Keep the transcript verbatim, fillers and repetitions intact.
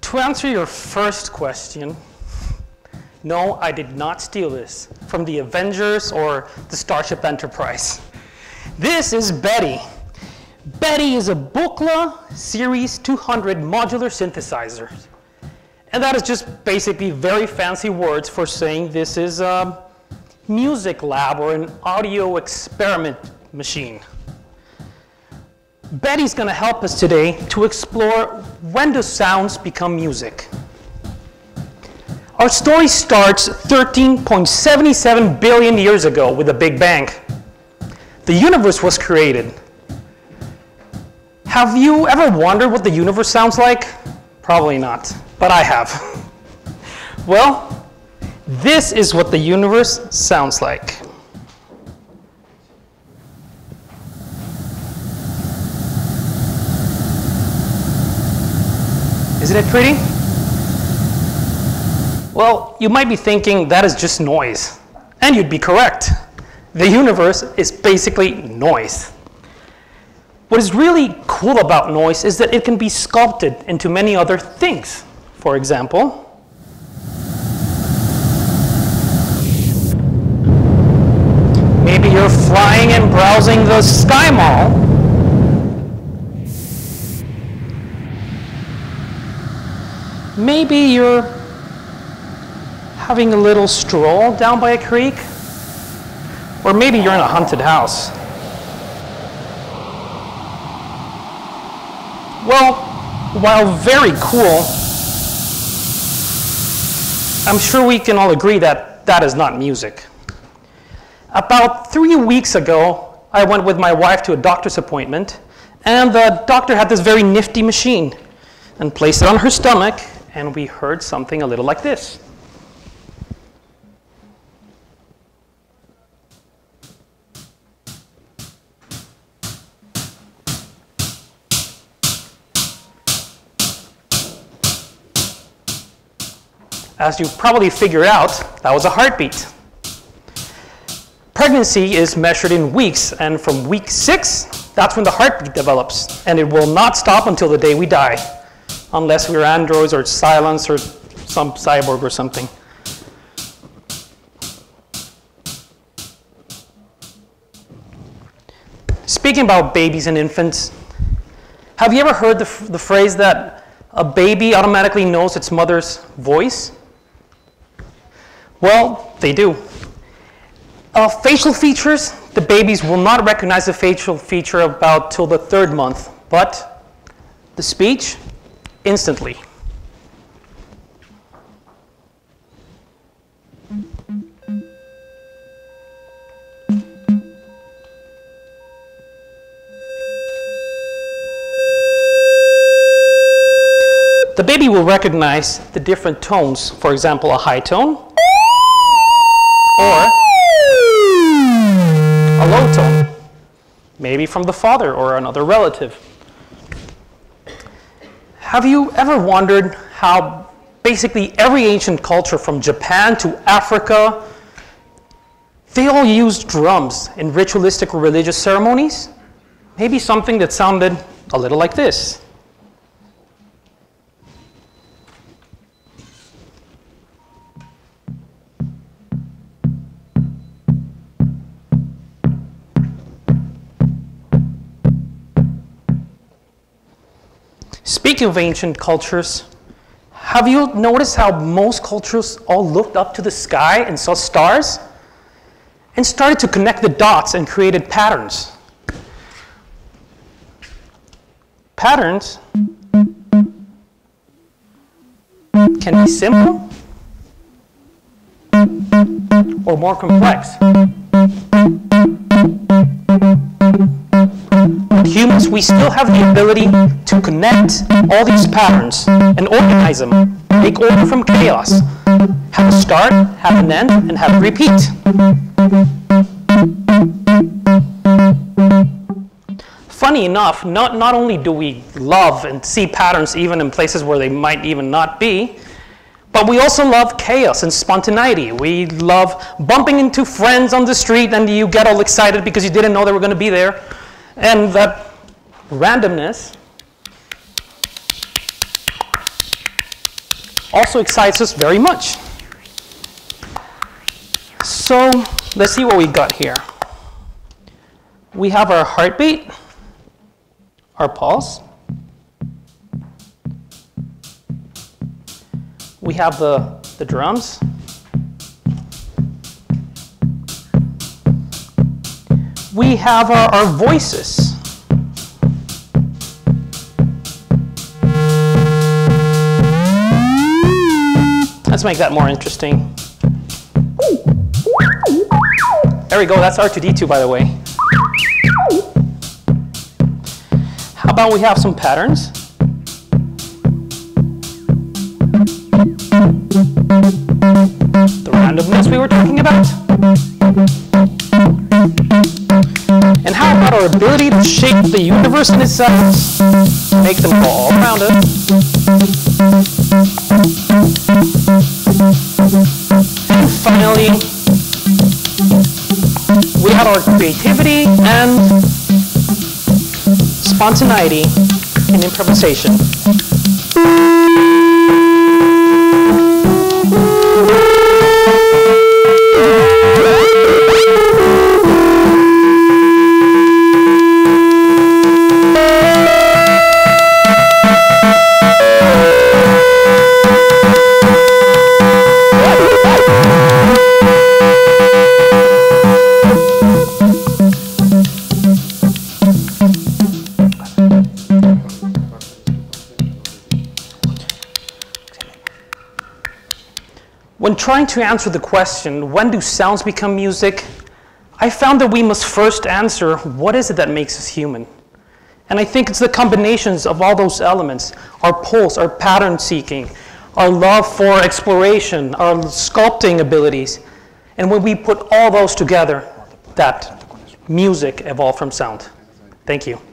To answer your first question, no, I did not steal this from the Avengers or the Starship Enterprise. This is Betty. Betty is a Buchla Series two hundred modular synthesizer. And that is just basically very fancy words for saying this is a music lab or an audio experiment machine. Betty's going to help us today to explore when do sounds become music. Our story starts thirteen point seven seven billion years ago with the Big Bang. The universe was created. Have you ever wondered what the universe sounds like? Probably not, but I have. Well, this is what the universe sounds like. Isn't it pretty? Well, you might be thinking that is just noise, and you'd be correct. The universe is basically noise. What is really cool about noise is that it can be sculpted into many other things. For example, maybe you're flying and browsing the Sky Mall. Maybe you're having a little stroll down by a creek. Or maybe you're in a haunted house. Well, while very cool, I'm sure we can all agree that that is not music. About three weeks ago, I went with my wife to a doctor's appointment, and the doctor had this very nifty machine and placed it on her stomach, and we heard something a little like this. As you probably figured out, that was a heartbeat. Pregnancy is measured in weeks, and from week six, that's when the heartbeat develops, and it will not stop until the day we die, unless we're androids or Cylons or some cyborg or something. Speaking about babies and infants, have you ever heard the, the phrase that a baby automatically knows its mother's voice? Well, they do. Uh, facial features, the babies will not recognize the facial feature about till the third month, but the speech, instantly. The baby will recognize the different tones, for example, a high tone, or a low tone, maybe from the father or another relative. Have you ever wondered how basically every ancient culture from Japan to Africa, they all used drums in ritualistic or religious ceremonies? Maybe something that sounded a little like this. Speaking of ancient cultures, have you noticed how most cultures all looked up to the sky and saw stars and started to connect the dots and created patterns? Patterns can be simple or more complex. But humans, we still have the ability to connect all these patterns and organize them, make order from chaos, have a start, have an end, and have a repeat. Funny enough, not, not only do we love and see patterns even in places where they might even not be, but we also love chaos and spontaneity. We love bumping into friends on the street and you get all excited because you didn't know they were going to be there. And that randomness also excites us very much. So let's see what we got here. We have our heartbeat, our pulse. We have the, the drums. We have our, our voices. Let's make that more interesting. There we go, that's R two D two, by the way. How about we have some patterns? The randomness we were talking about. And how about our ability to shape the universe in itself, make them go all around us. And finally, we have our creativity and spontaneity in improvisation. When trying to answer the question, when do sounds become music, I found that we must first answer, what is it that makes us human? And I think it's the combinations of all those elements, our pulse, our pattern seeking, our love for exploration, our sculpting abilities. And when we put all those together, that music evolved from sound. Thank you.